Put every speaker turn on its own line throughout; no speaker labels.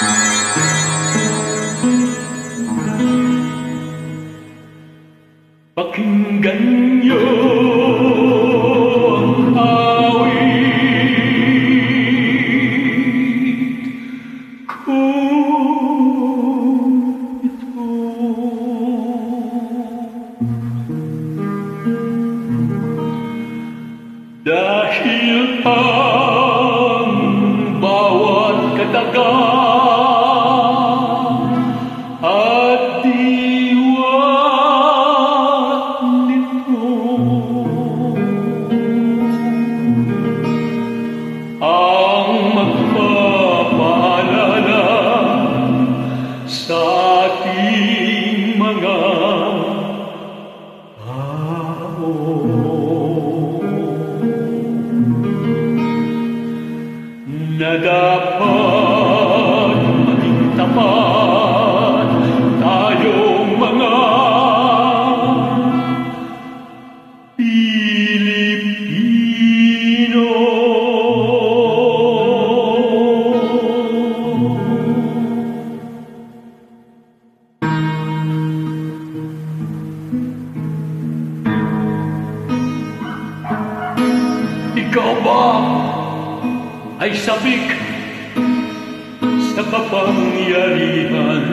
Pakinggan niyo ang awit ko ito. Dahil ang bawat kataga at diwat nito ang magpapaalala sa ating mga tao na dapat maging tapat tayong mga Pilipino. Ikaw ba ay sabik sa kapangyarihan?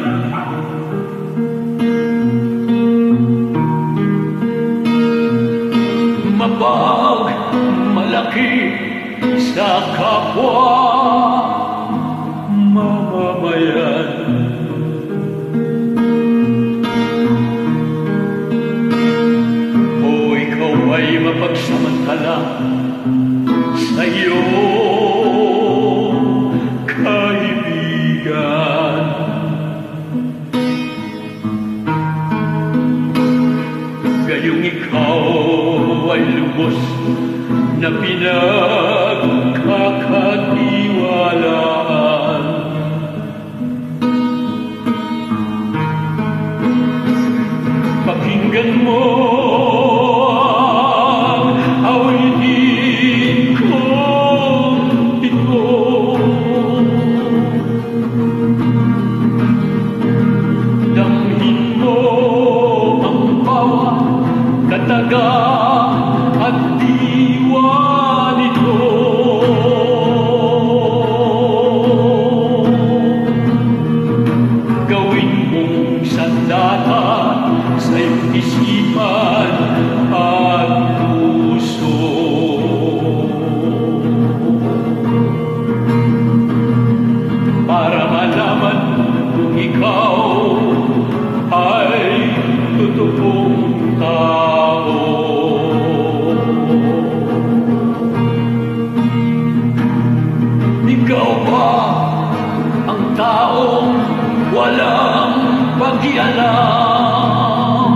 Mabag malaki sa kapwa mamamayan. O ikaw ay mapagsamantala sa iyong kaibigan. Gayong ikaw ay lubos na pinagkakatiwalaan. Pakinggan mo ang awitin ko ito. Damhin mo ang bawat kataga at diwa nito. Gawin mong sandata sa iyong isipan at puso. Para malaman kung ikaw ay totoong tao. Ikaw ba ang taong walang pakialam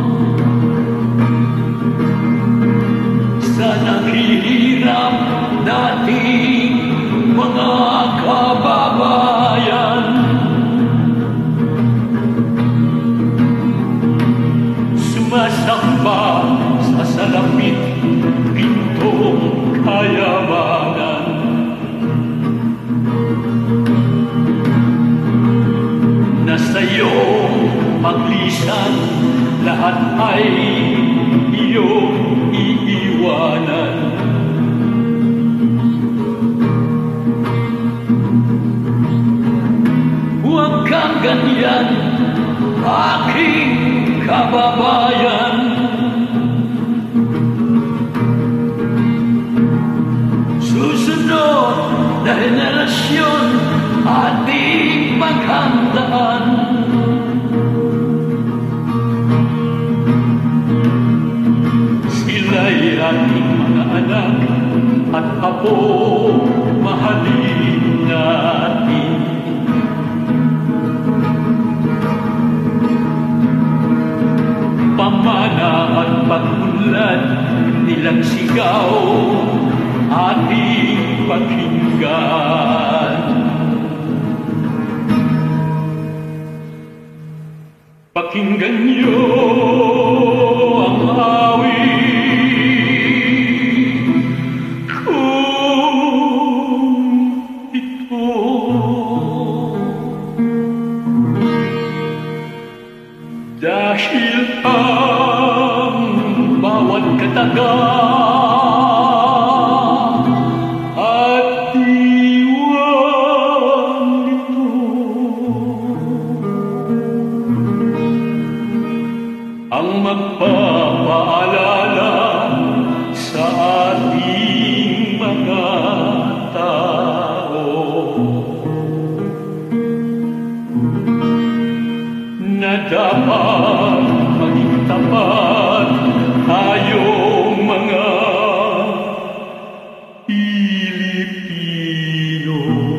sa naghihirap nating mga kababayan? Sumasamba sa salamin pintong kayamanan. Nasa iyong paglisan lahat ay iyong iiwanan. Huwag kang ganyan, aking kababayan. Susunod na henerasyon ating maghandaan. Sila'y ating mga anak at apo, mahalin natin. Pamana at pag-unlad nilang sigaw ating pakinggan. Pakinggan niyo ang awit kong ito. dahil ang bawat kataga at diwan nito ang magpapaalala sa ating mga tao na dapat maging tapat tayong mga Pilipino.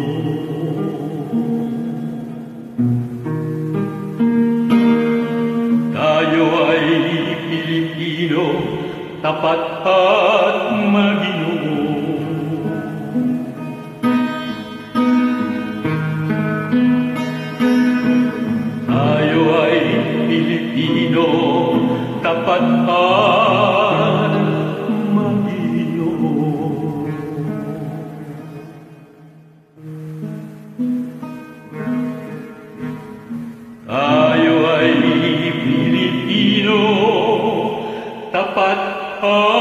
Tayo ay Pilipino, tapat at maginoo. Tayo ay Pilipino, tapat at maginoo. Tayo ay Pilipino, tapat at